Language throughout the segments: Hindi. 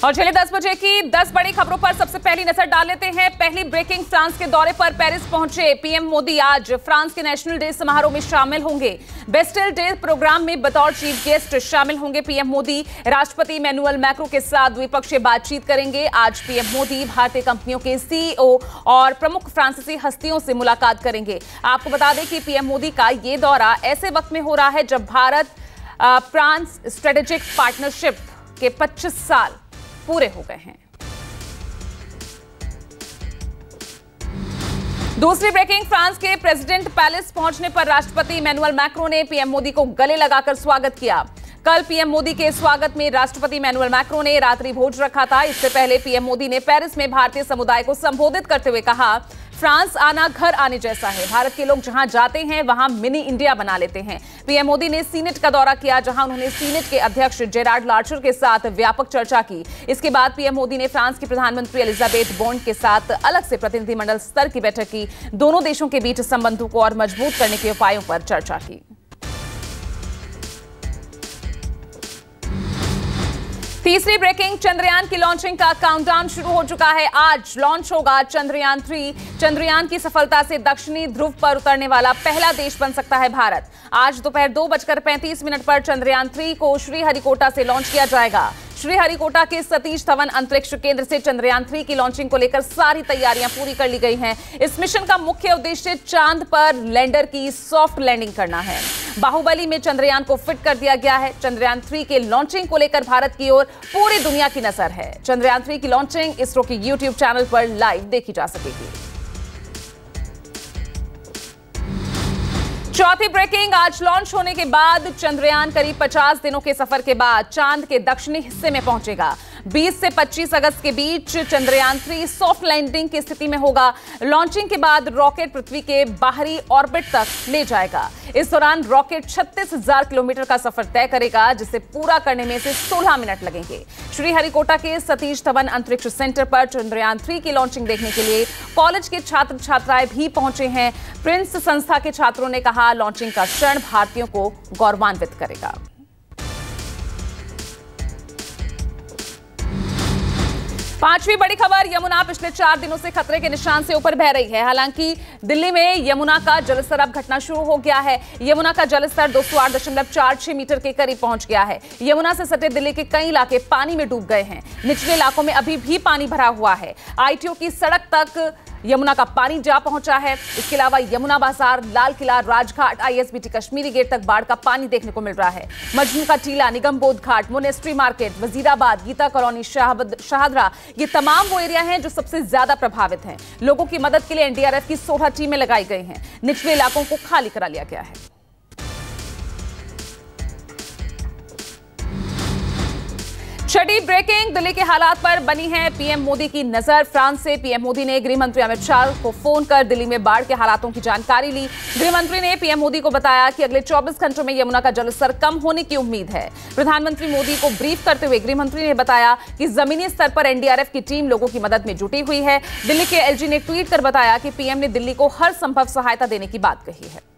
और चलिए 10 बजे की 10 बड़ी खबरों पर सबसे पहली नजर डाल लेते हैं। पहली ब्रेकिंग, फ्रांस के दौरे पर पेरिस पहुंचे पीएम मोदी आज फ्रांस के नेशनल डे समारोह में शामिल होंगे। बेस्टिल डे प्रोग्राम में बतौर चीफ गेस्ट शामिल होंगे पीएम मोदी। राष्ट्रपति इमैनुअल मैक्रों के साथ द्विपक्षीय बातचीत करेंगे। आज पीएम मोदी भारतीय कंपनियों के सीईओ और प्रमुख फ्रांसीसी हस्तियों से मुलाकात करेंगे। आपको बता दें कि पीएम मोदी का ये दौरा ऐसे वक्त में हो रहा है जब भारत फ्रांस स्ट्रेटेजिक पार्टनरशिप के 25 साल पूरे हो गए हैं। दूसरी ब्रेकिंग, फ्रांस के प्रेसिडेंट पैलेस पहुंचने पर राष्ट्रपति इमैनुअल मैक्रों ने पीएम मोदी को गले लगाकर स्वागत किया। कल पीएम मोदी के स्वागत में राष्ट्रपति इमैनुअल मैक्रों ने रात्रि भोज रखा था। इससे पहले पीएम मोदी ने पेरिस में भारतीय समुदाय को संबोधित करते हुए कहा, फ्रांस आना घर आने जैसा है। भारत के लोग जहां जाते हैं वहां मिनी इंडिया बना लेते हैं। पीएम मोदी ने सीनेट का दौरा किया, जहां उन्होंने सीनेट के अध्यक्ष जेरार्ड लार्चर के साथ व्यापक चर्चा की। इसके बाद पीएम मोदी ने फ्रांस की प्रधानमंत्री एलिजाबेथ बोर्न के साथ अलग से प्रतिनिधिमंडल स्तर की बैठक की। दोनों देशों के बीच संबंधों को और मजबूत करने के उपायों पर चर्चा की। तीसरी ब्रेकिंग, चंद्रयान की लॉन्चिंग का काउंटडाउन शुरू हो चुका है। आज लॉन्च होगा चंद्रयान 3। चंद्रयान की सफलता से दक्षिणी ध्रुव पर उतरने वाला पहला देश बन सकता है भारत। आज दोपहर 2:35 पर चंद्रयान 3 को श्रीहरिकोटा से लॉन्च किया जाएगा। श्रीहरिकोटा के सतीश धवन अंतरिक्ष केंद्र से चंद्रयान 3 की लॉन्चिंग को लेकर सारी तैयारियां पूरी कर ली गई हैं। इस मिशन का मुख्य उद्देश्य चांद पर लैंडर की सॉफ्ट लैंडिंग करना है। बाहुबली में चंद्रयान को फिट कर दिया गया है। चंद्रयान 3 के लॉन्चिंग को लेकर भारत की ओर पूरी दुनिया की नजर है। चंद्रयान 3 की लॉन्चिंग इसरो के यूट्यूब चैनल पर लाइव देखी जा सकेगी। चौथी ब्रेकिंग, आज लॉन्च होने के बाद चंद्रयान करीब 50 दिनों के सफर के बाद चांद के दक्षिणी हिस्से में पहुंचेगा। 20 से 25 अगस्त के बीच चंद्रयान 3 सॉफ्ट लैंडिंग की स्थिति में होगा। लॉन्चिंग के बाद रॉकेट पृथ्वी के बाहरी ऑर्बिट तक ले जाएगा। इस दौरान रॉकेट 36,000 किलोमीटर का सफर तय करेगा, जिसे पूरा करने में से 16 मिनट लगेंगे। श्रीहरिकोटा के सतीश धवन अंतरिक्ष सेंटर पर चंद्रयान 3 की लॉन्चिंग देखने के लिए कॉलेज के छात्र छात्राएं भी पहुंचे हैं। प्रिंस संस्था के छात्रों ने कहा, लॉन्चिंग का क्षण भारतीयों को गौरवान्वित करेगा। पांचवी बड़ी खबर, यमुना पिछले 4 दिनों से खतरे के निशान से ऊपर बह रही है। हालांकि दिल्ली में यमुना का जलस्तर अब घटना शुरू हो गया है। यमुना का जलस्तर 208.46 मीटर के करीब पहुंच गया है। यमुना से सटे दिल्ली के कई इलाके पानी में डूब गए हैं। निचले इलाकों में अभी भी पानी भरा हुआ है। आईटीओ की सड़क तक यमुना का पानी जा पहुंचा है। इसके अलावा यमुना बाजार, लाल किला, राजघाट, आईएसबीटी कश्मीरी गेट तक बाढ़ का पानी देखने को मिल रहा है। मजनू का टीला, Nigambodh Ghat, monastery market, Wazirabad, Geeta colony, Shahdara, ये तमाम वो एरिया हैं जो सबसे ज्यादा प्रभावित हैं। लोगों की मदद के लिए एनडीआरएफ की 16 टीमें लगाई गई हैं। निचले इलाकों को खाली करा लिया गया है। छठी ब्रेकिंग, दिल्ली के हालात पर बनी है पीएम मोदी की नजर। फ्रांस से पीएम मोदी ने गृह मंत्री अमित शाह को फोन कर दिल्ली में बाढ़ के हालातों की जानकारी ली। गृह मंत्री ने पीएम मोदी को बताया कि अगले 24 घंटों में यमुना का जलस्तर कम होने की उम्मीद है। प्रधानमंत्री मोदी को ब्रीफ करते हुए गृह मंत्री ने बताया कि जमीनी स्तर पर एनडीआरएफ की टीम लोगों की मदद में जुटी हुई है। दिल्ली के एलजी ने ट्वीट कर बताया कि पीएम ने दिल्ली को हर संभव सहायता देने की बात कही है।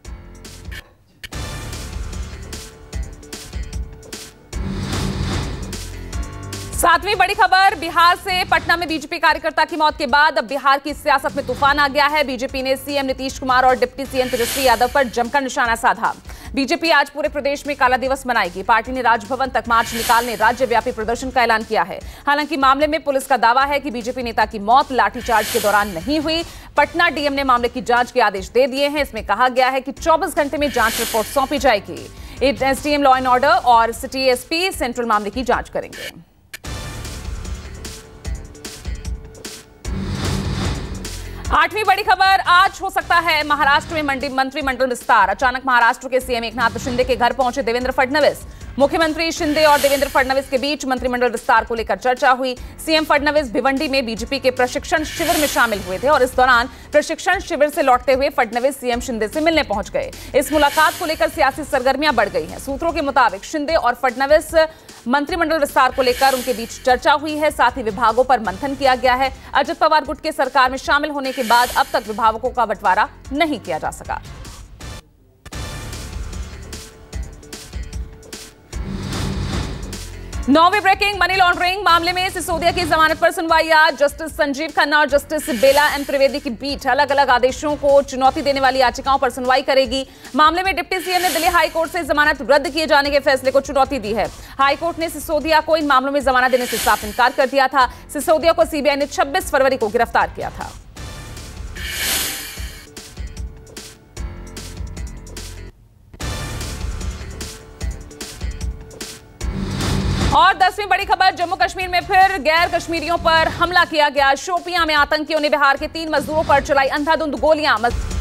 सातवीं बड़ी खबर, बिहार से पटना में बीजेपी कार्यकर्ता की मौत के बाद अब बिहार की सियासत में तूफान आ गया है। बीजेपी ने सीएम नीतीश कुमार और डिप्टी सीएम तेजस्वी यादव पर जमकर निशाना साधा। बीजेपी आज पूरे प्रदेश में काला दिवस मनाएगी। पार्टी ने राजभवन तक मार्च निकालने राज्यव्यापी प्रदर्शन का ऐलान किया है। हालांकि मामले में पुलिस का दावा है कि बीजेपी नेता की मौत लाठीचार्ज के दौरान नहीं हुई। पटना डीएम ने मामले की जांच के आदेश दे दिए हैं। इसमें कहा गया है कि 24 घंटे में जांच रिपोर्ट सौंपी जाएगी। एसडीएम लॉ एंड ऑर्डर और सिटी एसपी सेंट्रल मामले की जांच करेंगे। आठवीं बड़ी खबर, आज हो सकता है महाराष्ट्र में मंत्रिमंडल विस्तार। अचानक महाराष्ट्र के सीएम एकनाथ शिंदे के घर पहुंचे देवेंद्र फडणवीस। मुख्यमंत्री शिंदे और देवेंद्र फडणवीस के बीच मंत्रिमंडल विस्तार को लेकर चर्चा हुई। सीएम फडणवीस भिवंडी में बीजेपी के प्रशिक्षण शिविर में शामिल हुए थे और इस दौरान प्रशिक्षण शिविर से लौटते हुए फडणवीस सीएम शिंदे से मिलने पहुंच गए। इस मुलाकात को लेकर सियासी सरगर्मियां बढ़ गई हैं। सूत्रों के मुताबिक शिंदे और फडणवीस मंत्रिमंडल विस्तार को लेकर उनके बीच चर्चा हुई है। साथ ही विभागों पर मंथन किया गया है। अजित पवार गुट के सरकार में शामिल होने के बाद अब तक विभागों का बंटवारा नहीं किया जा सका। नौवीं ब्रेकिंग मनी लॉन्ड्रिंग मामले में सिसोदिया की जमानत पर सुनवाई आज। जस्टिस संजीव खन्ना और जस्टिस बेला एम त्रिवेदी की पीठ अलग अलग आदेशों को चुनौती देने वाली याचिकाओं पर सुनवाई करेगी। मामले में डिप्टी सीएम ने दिल्ली हाई कोर्ट से जमानत रद्द किए जाने के फैसले को चुनौती दी है। हाई कोर्ट ने सिसोदिया को इन मामलों में जमानत देने से साफ इनकार कर दिया था। सिसोदिया को सीबीआई ने 26 फरवरी को गिरफ्तार किया था। और 10वीं बड़ी खबर, जम्मू कश्मीर में फिर गैर कश्मीरियों पर हमला किया गया। शोपियां में आतंकियों ने बिहार के 3 मजदूरों पर चलाई अंधाधुंध गोलियां।